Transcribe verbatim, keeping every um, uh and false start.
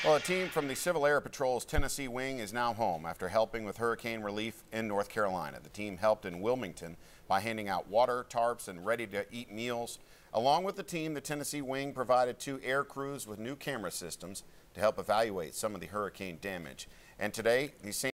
Well, a team from the Civil Air Patrol's Tennessee wing is now home after helping with hurricane relief in North Carolina. The team helped in Wilmington by handing out water, tarps, and ready-to-eat meals. Along with the team, the Tennessee wing provided two air crews with new camera systems to help evaluate some of the hurricane damage. And today, the same